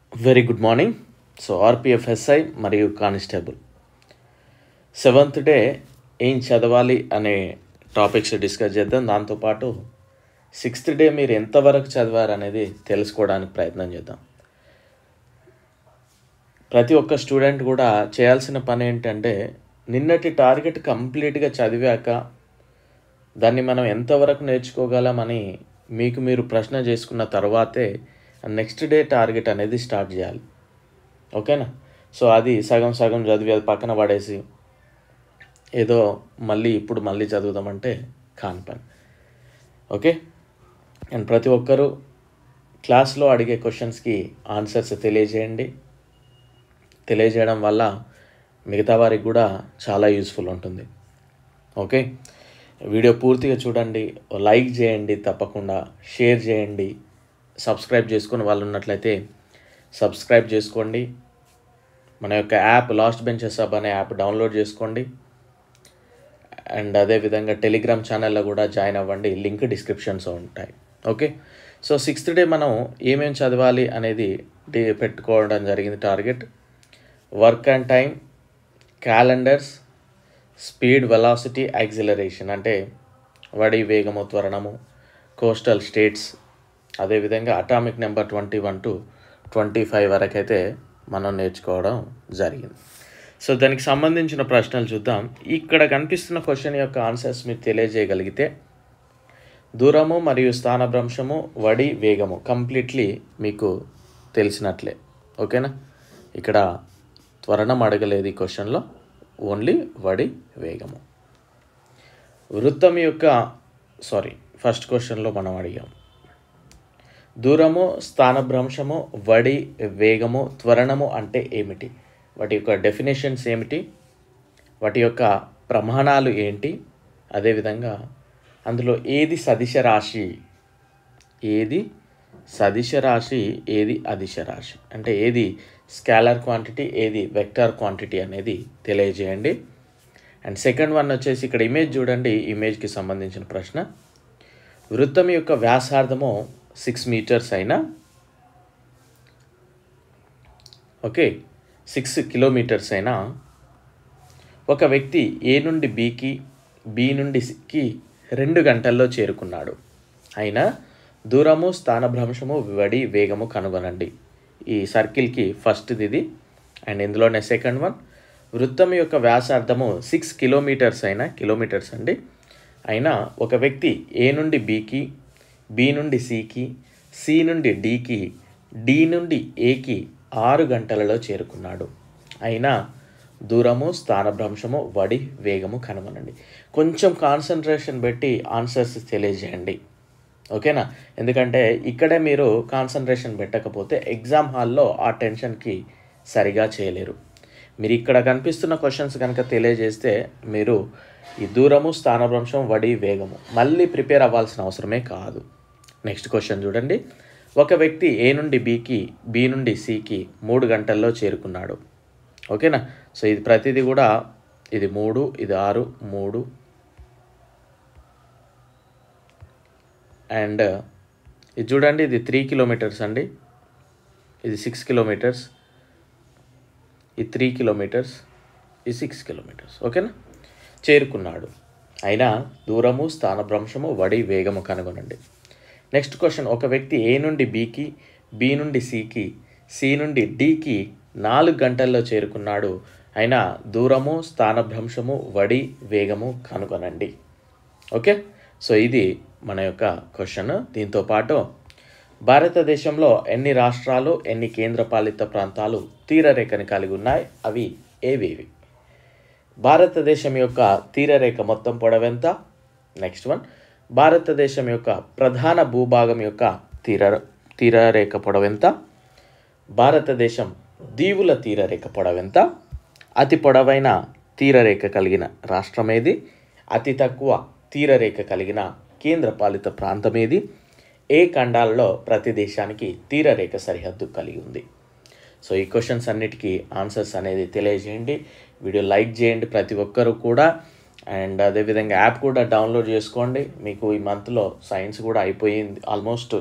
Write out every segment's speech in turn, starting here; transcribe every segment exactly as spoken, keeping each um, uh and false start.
Very good morning. So RPF SI మరియు constable seventh day ఏం చదవాలి అనే టాపిక్స్ డిస్కస్ చేద్దాం. దాంతోపాటు సిక్స్త్ డే మీరు ఎంతవరకు చదివారు అనేది తెలుసుకోవడానికి ప్రయత్నం చేద్దాం. ప్రతి ఒక్క స్టూడెంట్ కూడా చేయాల్సిన పని ఏంటంటే నిన్నటి టార్గెట్ కంప్లీట్గా చదివాక దాన్ని మనం ఎంతవరకు నేర్చుకోగలమని మీకు మీరు ప్రశ్న చేసుకున్న తర్వాతే నెక్స్ట్ డే టార్గెట్ అనేది స్టార్ట్ చేయాలి. ఓకేనా? సో అది సగం సగం చదివి అది పక్కన పడేసి ఏదో మళ్ళీ ఇప్పుడు మళ్ళీ చదువుదామంటే కాని పని. ఓకే, అండ్ ప్రతి ఒక్కరూ క్లాస్లో అడిగే క్వశ్చన్స్కి ఆన్సర్స్ తెలియజేయండి. తెలియజేయడం వల్ల మిగతా వారికి కూడా చాలా యూస్ఫుల్ ఉంటుంది. ఓకే, వీడియో పూర్తిగా చూడండి, లైక్ చేయండి, తప్పకుండా షేర్ చేయండి. సబ్స్క్రైబ్ చేసుకుని వాళ్ళు ఉన్నట్లయితే సబ్స్క్రైబ్ చేసుకోండి. మన యొక్క యాప్ లాస్ట్ బెంచెస్ హబ్ అనే యాప్ డౌన్లోడ్ చేసుకోండి. అండ్ అదేవిధంగా టెలిగ్రామ్ ఛానల్లో కూడా జాయిన్ అవ్వండి, లింక్ డిస్క్రిప్షన్స్ ఉంటాయి. ఓకే, సో సిక్స్త్ డే మనం ఏమేమి చదవాలి అనేది పెట్టుకోవడం జరిగింది target. Work and time, calendars, speed, velocity, acceleration అంటే వడి, వేగము, త్వరణము, కోస్టల్ స్టేట్స్, అదేవిధంగా atomic number twenty one to twenty five వరకు అయితే మనం నేర్చుకోవడం జరిగింది. సో దానికి సంబంధించిన ప్రశ్నలు చూద్దాం. ఇక్కడ కనిపిస్తున్న క్వశ్చన్ యొక్క ఆన్సర్స్ మీరు తెలియజేయగలిగితే దూరము మరియు స్థానభ్రంశము, వడి, వేగము కంప్లీట్లీ మీకు తెలిసినట్లే. ఓకేనా? ఇక్కడ త్వరణం అడగలేదు ఈ క్వశ్చన్లో, ఓన్లీ వడి, వేగము. వృత్తం యొక్క సారీ ఫస్ట్ క్వశ్చన్లో మనం అడిగాం దూరము, స్థానభ్రంశము, వడి, వేగము, త్వరణము అంటే ఏమిటి, వాటి యొక్క డెఫినేషన్స్ ఏమిటి, వాటి యొక్క ప్రమాణాలు ఏంటి, అదేవిధంగా అందులో ఏది సదిశ రాశి, ఏది సదిశ రాశి, ఏది అదిశ రాశి, అంటే ఏది స్కేలర్ క్వాంటిటీ, ఏది వెక్టర్ క్వాంటిటీ అనేది తెలియజేయండి. అండ్ సెకండ్ వన్ వచ్చేసి ఇక్కడ ఇమేజ్ చూడండి. ఇమేజ్కి సంబంధించిన ప్రశ్న, వృత్తం యొక్క వ్యాసార్థము సిక్స్ మీటర్స్ అయినా ఓకే సిక్స్ కిలోమీటర్స్ అయినా ఒక వ్యక్తి ఏ నుండి బికి, బి నుండి సికి రెండు గంటల్లో చేరుకున్నాడు. అయినా దూరము, స్థానభ్రంశము, వడి, వేగము కనుగొనండి. ఈ సర్కిల్కి ఫస్ట్ది ఇది. అండ్ ఇందులోనే సెకండ్ వన్, వృత్తం యొక్క వ్యాసార్థము సిక్స్ కిలోమీటర్స్ అయినా, కిలోమీటర్స్ అండి, అయినా ఒక వ్యక్తి ఏ నుండి బికి, బి నుండి సికి, సి నుండి డికి, డి నుండి ఏకి ఆరు గంటలలో చేరుకున్నాడు. అయినా దూరము, స్థానభ్రంశము, వడి, వేగము కనుగొనండి. కొంచెం కాన్సన్ట్రేషన్ పెట్టి ఆన్సర్స్ తెలియజేయండి. ఓకేనా? ఎందుకంటే ఇక్కడే మీరు కాన్సన్ట్రేషన్ పెట్టకపోతే ఎగ్జామ్ హాల్లో ఆ టెన్షన్కి సరిగా చేయలేరు. మీరు ఇక్కడ కనిపిస్తున్న క్వశ్చన్స్ కనుక తెలియజేస్తే మీరు ఈ దూరము, స్థానభ్రంశం, వడి, వేగము మళ్ళీ ప్రిపేర్ అవ్వాల్సిన అవసరమే కాదు. నెక్స్ట్ క్వశ్చన్ చూడండి. ఒక వ్యక్తి ఏ నుండి బికి, బి నుండి సికి మూడు గంటల్లో చేరుకున్నాడు. ఓకేనా? సో ఇది ప్రతిదీ కూడా ఇది మూడు, ఇది ఆరు, మూడు అండ్ ఇది చూడండి, ఇది త్రీ కిలోమీటర్స్ అండి, ఇది సిక్స్ కిలోమీటర్స్, ఇది త్రీ కిలోమీటర్స్, ఇది సిక్స్ కిలోమీటర్స్. ఓకేనా? చేరుకున్నాడు. అయినా దూరము, స్థానభ్రంశము, వడి, వేగము కనుగొనండి. నెక్స్ట్ క్వశ్చన్, ఒక వ్యక్తి ఏ నుండి బికి, బి నుండి సికి, సి నుండి డికి నాలుగు గంటల్లో చేరుకున్నాడు. అయినా దూరము, స్థానభ్రంశము, వడి, వేగము కనుగొనండి. ఓకే, సో ఇది మన యొక్క క్వశ్చన్. దీంతో పాటు భారతదేశంలో ఎన్ని రాష్ట్రాలు, ఎన్ని కేంద్రపాలిత ప్రాంతాలు తీరరేఖని కలిగి ఉన్నాయి, అవి ఏవేవి? భారతదేశం యొక్క తీరరేఖ మొత్తం పొడవెంత? నెక్స్ట్ వన్, భారతదేశం యొక్క ప్రధాన భూభాగం యొక్క తీర తీరరేఖ పొడవెంత? భారతదేశం దీవుల తీరరేఖ పొడవెంత? అతి పొడవైన తీరరేఖ కలిగిన రాష్ట్రం ఏది? అతి తక్కువ తీరరేఖ కలిగిన కేంద్రపాలిత ప్రాంతం ఏది? ఏ ఖండాలలో ప్రతి దేశానికి తీరరేఖ సరిహద్దు కలిగి ఉంది? సో ఈ క్వశ్చన్స్ అన్నిటికీ ఆన్సర్స్ అనేది తెలియజేయండి. వీడియో లైక్ చేయండి ప్రతి ఒక్కరు కూడా. అండ్ అదేవిధంగా యాప్ కూడా డౌన్లోడ్ చేసుకోండి. మీకు ఈ మంత్లో సైన్స్ కూడా అయిపోయింది, ఆల్మోస్ట్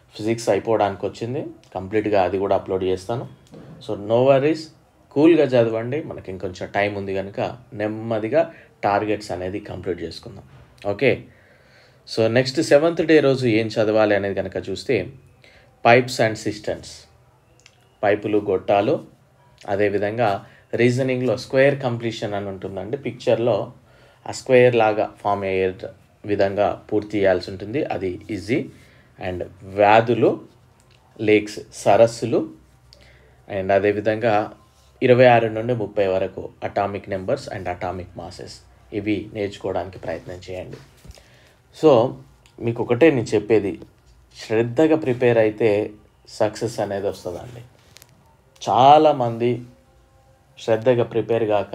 ఫిజిక్స్ అయిపోవడానికి వచ్చింది, కంప్లీట్గా అది కూడా అప్లోడ్ చేస్తాను. సో నో వరీస్, కూల్గా చదవండి, మనకి ఇంకొంచెం టైం ఉంది కనుక నెమ్మదిగా టార్గెట్స్ అనేది కంప్లీట్ చేసుకుందాం. Okay, so next seventh day రోజు ఏం చదవాలి అనేది కనుక చూస్తే పైప్స్ అండ్ సిస్టమ్స్, పైపులు గొట్టాలు, అదేవిధంగా రీజనింగ్లో స్క్వేర్ కంప్లీషన్ అని ఉంటుందండి. పిక్చర్లో ఆ స్క్వేర్ లాగా ఫామ్ అయ్యే విధంగా పూర్తి చేయాల్సి ఉంటుంది, అది ఈజీ. అండ్ వ్యాధులు, లేక్స్, సరస్సులు, అండ్ అదేవిధంగా ఇరవై ఆరు నుండి ముప్పై వరకు atomic numbers and atomic masses, ఇవి నేర్చుకోవడానికి ప్రయత్నం చేయండి. సో మీకు ఒకటే నేను చెప్పేది, శ్రద్ధగా ప్రిపేర్ అయితే సక్సెస్ అనేది వస్తుందండి. చాలామంది శ్రద్ధగా ప్రిపేర్ కాక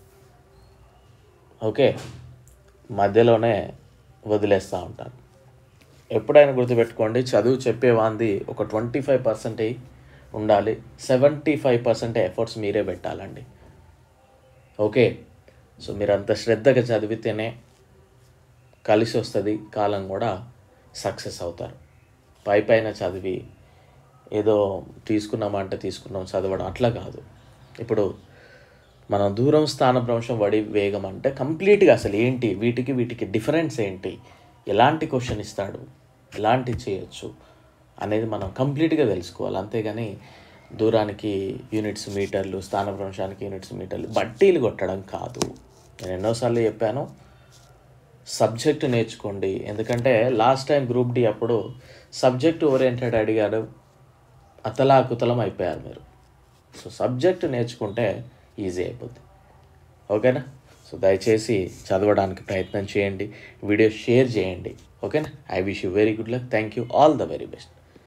ఓకే మధ్యలోనే వదిలేస్తూ ఉంటారు. ఎప్పుడైనా గుర్తుపెట్టుకోండి, చదువు చెప్పేవాంది ఒక ట్వంటీ ఫైవ్ పర్సెంటే ఉండాలి, సెవెంటీ ఫైవ్ పర్సెంట్ ఎఫర్ట్స్ మీరే పెట్టాలండి. ఓకే, సో మీరు అంత శ్రద్ధగా చదివితేనే కలిసి వస్తుంది, కాలం కూడా సక్సెస్ అవుతారు. పై పైన చదివి ఏదో తీసుకున్నామంటే తీసుకున్నాం చదవడం అట్లా కాదు. ఇప్పుడు మనం దూరం స్థానభ్రంశం వడి వేగం అంటే కంప్లీట్గా అసలు ఏంటి, వీటికి వీటికి డిఫరెన్స్ ఏంటి, ఎలాంటి క్వశ్చన్ ఇస్తాడు, ఎలాంటి చేయొచ్చు అనేది మనం కంప్లీట్గా తెలుసుకోవాలి. అంతేగాని దూరానికి యూనిట్స్ మీటర్లు, స్థానభ్రంశానికి యూనిట్స్ మీటర్లు బట్టీలు కొట్టడం కాదు. నేను ఎన్నోసార్లు చెప్పాను, సబ్జెక్టు నేర్చుకోండి. ఎందుకంటే లాస్ట్ టైం గ్రూప్ డి అప్పుడు సబ్జెక్ట్ ఓరియంటెడ్ అడిగాడు, అతలాకుతలం అయిపోయారు మీరు. సో సబ్జెక్టు నేర్చుకుంటే ఈజీ అయిపోద్ది. ఓకేనా? సో దయచేసి చదవడానికి ప్రయత్నం చేయండి, వీడియో షేర్ చేయండి. ఓకేనా? I wish you very good luck. Thank you, all the very best.